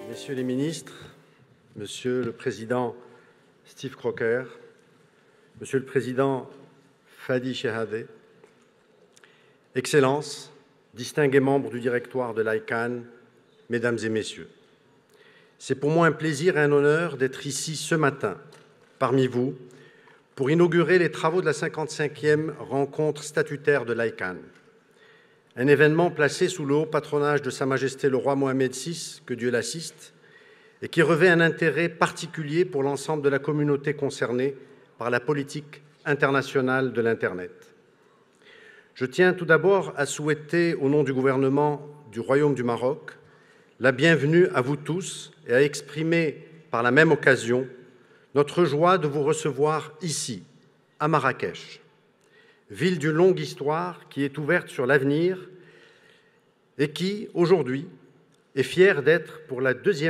Messieurs les ministres, Monsieur le Président Steve Crocker, Monsieur le Président Fadi Chehadeh, Excellences, distingués membres du directoire de l'ICANN, Mesdames et Messieurs, c'est pour moi un plaisir et un honneur d'être ici ce matin, parmi vous, pour inaugurer les travaux de la 55e rencontre statutaire de l'ICANN, un événement placé sous le haut patronage de Sa Majesté le roi Mohamed VI, que Dieu l'assiste, et qui revêt un intérêt particulier pour l'ensemble de la communauté concernée par la politique internationale de l'Internet. Je tiens tout d'abord à souhaiter, au nom du gouvernement du Royaume du Maroc, la bienvenue à vous tous et à exprimer par la même occasion notre joie de vous recevoir ici, à Marrakech, ville d'une longue histoire qui est ouverte sur l'avenir et qui, aujourd'hui, est fière d'être pour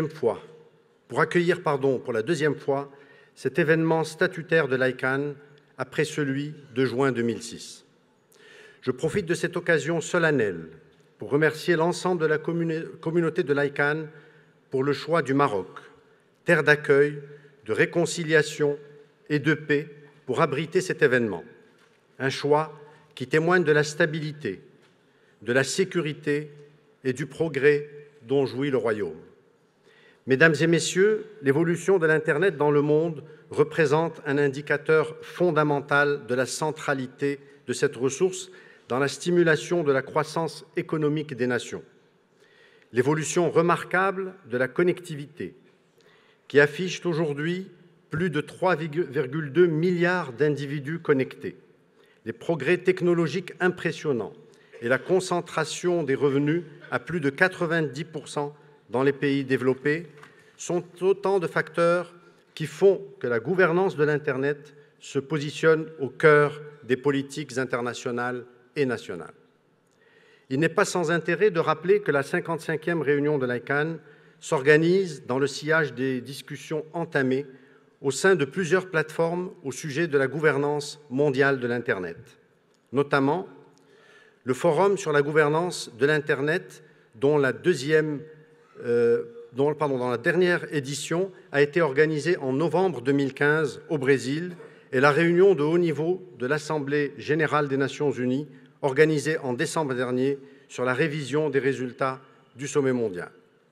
accueillir pour la deuxième fois cet événement statutaire de l'ICANN après celui de juin 2006. Je profite de cette occasion solennelle pour remercier l'ensemble de la communauté de l'ICANN pour le choix du Maroc, terre d'accueil, de réconciliation et de paix pour abriter cet événement. Un choix qui témoigne de la stabilité, de la sécurité et du progrès dont jouit le Royaume. Mesdames et Messieurs, l'évolution de l'Internet dans le monde représente un indicateur fondamental de la centralité de cette ressource dans la stimulation de la croissance économique des nations. L'évolution remarquable de la connectivité, qui affiche aujourd'hui plus de 3,2 milliards d'individus connectés, les progrès technologiques impressionnants et la concentration des revenus à plus de 90% dans les pays développés sont autant de facteurs qui font que la gouvernance de l'Internet se positionne au cœur des politiques internationales et nationales. Il n'est pas sans intérêt de rappeler que la 55e réunion de l'ICANN s'organise dans le sillage des discussions entamées au sein de plusieurs plateformes au sujet de la gouvernance mondiale de l'Internet, notamment le Forum sur la gouvernance de l'Internet, dont la dernière édition a été organisée en novembre 2015 au Brésil, et la réunion de haut niveau de l'Assemblée générale des Nations unies, organisée en décembre dernier sur la révision des résultats du sommet mondial.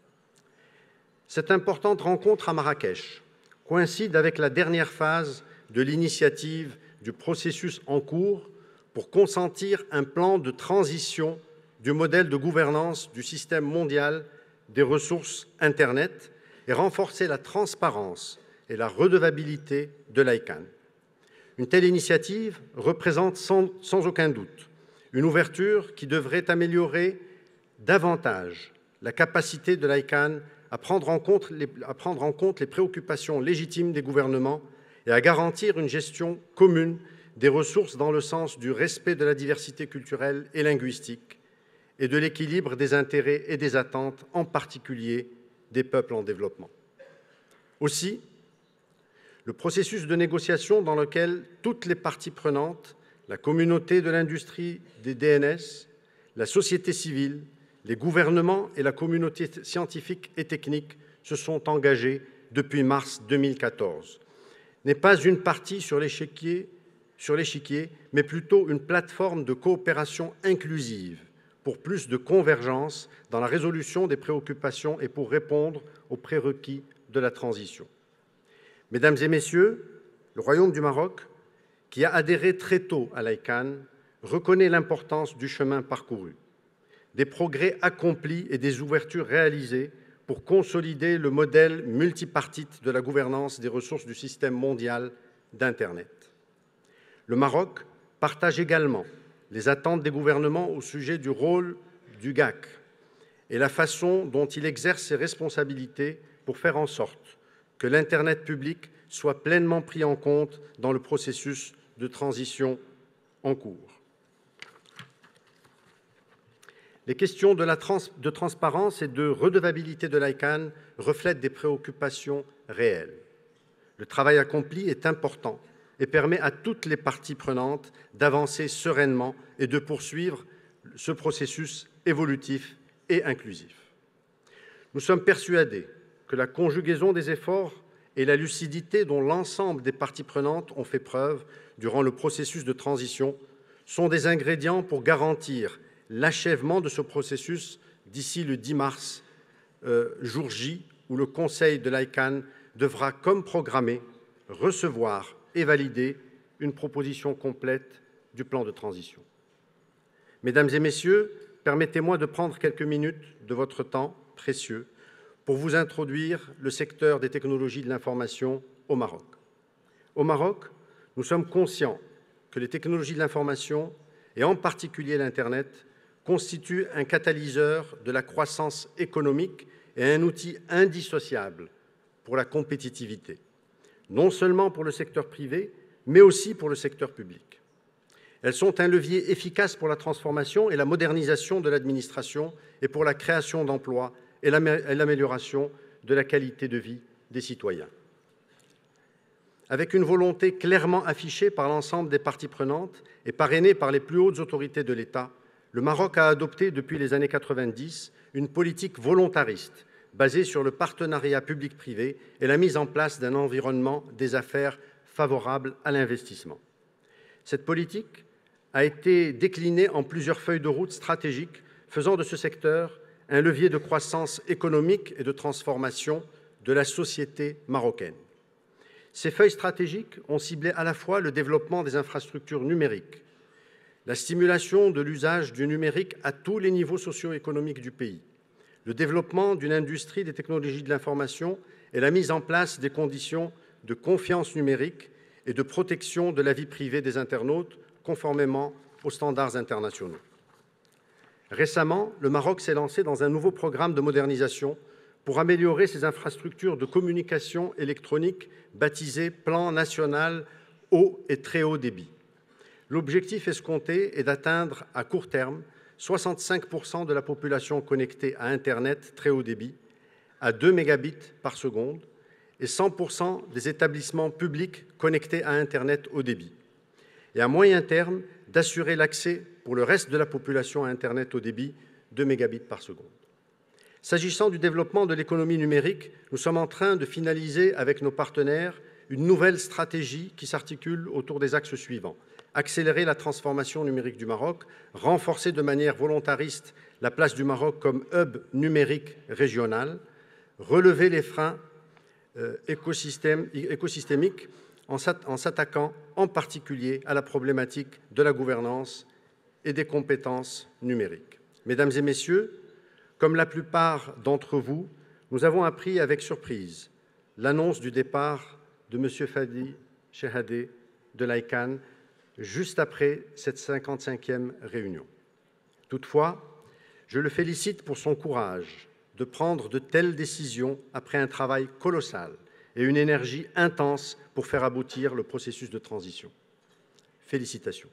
Cette importante rencontre à Marrakech coïncide avec la dernière phase de l'initiative du processus en cours pour consentir un plan de transition du modèle de gouvernance du système mondial des ressources Internet et renforcer la transparence et la redevabilité de l'ICANN. Une telle initiative représente sans aucun doute une ouverture qui devrait améliorer davantage la capacité de l'ICANN à prendre en compte les préoccupations légitimes des gouvernements et à garantir une gestion commune des ressources dans le sens du respect de la diversité culturelle et linguistique et de l'équilibre des intérêts et des attentes, en particulier des peuples en développement. Aussi, le processus de négociation dans lequel toutes les parties prenantes, la communauté de l'industrie des DNS, la société civile, les gouvernements et la communauté scientifique et technique se sont engagés depuis mars 2014, n'est pas une partie sur l'échiquier, mais plutôt une plateforme de coopération inclusive pour plus de convergence dans la résolution des préoccupations et pour répondre aux prérequis de la transition. Mesdames et Messieurs, le Royaume du Maroc, qui a adhéré très tôt à l'ICANN, reconnaît l'importance du chemin parcouru, des progrès accomplis et des ouvertures réalisées pour consolider le modèle multipartite de la gouvernance des ressources du système mondial d'Internet. Le Maroc partage également les attentes des gouvernements au sujet du rôle du GAC et la façon dont il exerce ses responsabilités pour faire en sorte que l'Internet public soit pleinement pris en compte dans le processus de transition en cours. Les questions de transparence et de redevabilité de l'ICANN reflètent des préoccupations réelles. Le travail accompli est important et permet à toutes les parties prenantes d'avancer sereinement et de poursuivre ce processus évolutif et inclusif. Nous sommes persuadés que la conjugaison des efforts et la lucidité dont l'ensemble des parties prenantes ont fait preuve durant le processus de transition sont des ingrédients pour garantir l'achèvement de ce processus d'ici le 10 mars, jour J, où le Conseil de l'ICANN devra, comme programmé, recevoir et valider une proposition complète du plan de transition. Mesdames et messieurs, permettez-moi de prendre quelques minutes de votre temps précieux pour vous introduire le secteur des technologies de l'information au Maroc. Au Maroc, nous sommes conscients que les technologies de l'information, et en particulier l'Internet, constituent un catalyseur de la croissance économique et un outil indissociable pour la compétitivité, non seulement pour le secteur privé, mais aussi pour le secteur public. Elles sont un levier efficace pour la transformation et la modernisation de l'administration et pour la création d'emplois et l'amélioration de la qualité de vie des citoyens. Avec une volonté clairement affichée par l'ensemble des parties prenantes et parrainée par les plus hautes autorités de l'État, le Maroc a adopté depuis les années 90 une politique volontariste basée sur le partenariat public-privé et la mise en place d'un environnement des affaires favorable à l'investissement. Cette politique a été déclinée en plusieurs feuilles de route stratégiques, faisant de ce secteur un levier de croissance économique et de transformation de la société marocaine. Ces feuilles stratégiques ont ciblé à la fois le développement des infrastructures numériques, la stimulation de l'usage du numérique à tous les niveaux socio-économiques du pays, le développement d'une industrie des technologies de l'information et la mise en place des conditions de confiance numérique et de protection de la vie privée des internautes, conformément aux standards internationaux. Récemment, le Maroc s'est lancé dans un nouveau programme de modernisation pour améliorer ses infrastructures de communication électronique baptisé Plan national haut et très haut débit. L'objectif escompté est d'atteindre à court terme 65% de la population connectée à Internet très haut débit à 2 mégabits par seconde et 100% des établissements publics connectés à Internet haut débit. Et à moyen terme, d'assurer l'accès pour le reste de la population à Internet haut débit 2 mégabits par seconde. S'agissant du développement de l'économie numérique, nous sommes en train de finaliser avec nos partenaires une nouvelle stratégie qui s'articule autour des axes suivants. Accélérer la transformation numérique du Maroc, renforcer de manière volontariste la place du Maroc comme hub numérique régional, relever les freins écosystémiques en s'attaquant en particulier à la problématique de la gouvernance et des compétences numériques. Mesdames et messieurs, comme la plupart d'entre vous, nous avons appris avec surprise l'annonce du départ de M. Fadi Chehadé de l'ICANN juste après cette 55e réunion. Toutefois, je le félicite pour son courage de prendre de telles décisions après un travail colossal et une énergie intense pour faire aboutir le processus de transition. Félicitations.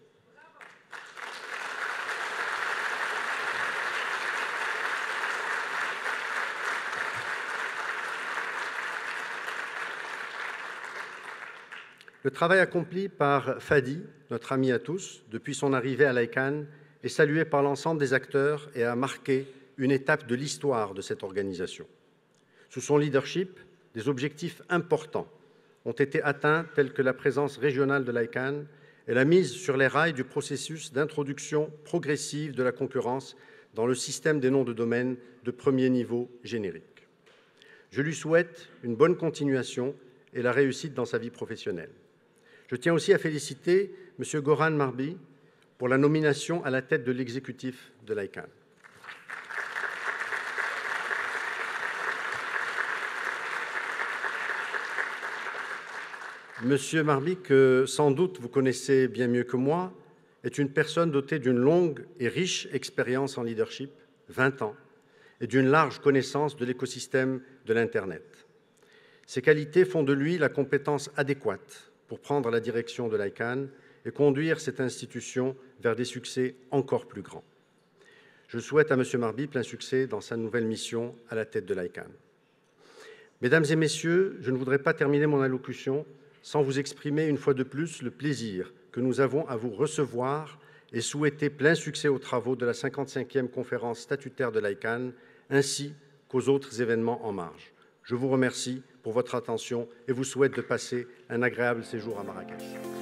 Le travail accompli par Fadi, notre ami à tous, depuis son arrivée à l'ICANN, est salué par l'ensemble des acteurs et a marqué une étape de l'histoire de cette organisation. Sous son leadership, des objectifs importants ont été atteints, tels que la présence régionale de l'ICANN et la mise sur les rails du processus d'introduction progressive de la concurrence dans le système des noms de domaine de premier niveau générique. Je lui souhaite une bonne continuation et la réussite dans sa vie professionnelle. Je tiens aussi à féliciter M. Goran Marbi pour la nomination à la tête de l'exécutif de l'ICANN. M. Marbi, que sans doute vous connaissez bien mieux que moi, est une personne dotée d'une longue et riche expérience en leadership, 20 ans, et d'une large connaissance de l'écosystème de l'Internet. Ces qualités font de lui la compétence adéquate pour prendre la direction de l'ICANN et conduire cette institution vers des succès encore plus grands. Je souhaite à M. Marbi plein succès dans sa nouvelle mission à la tête de l'ICANN. Mesdames et messieurs, je ne voudrais pas terminer mon allocution sans vous exprimer une fois de plus le plaisir que nous avons à vous recevoir et souhaiter plein succès aux travaux de la 55e conférence statutaire de l'ICANN ainsi qu'aux autres événements en marge. Je vous remercie pour votre attention et vous souhaite de passer un agréable séjour à Marrakech.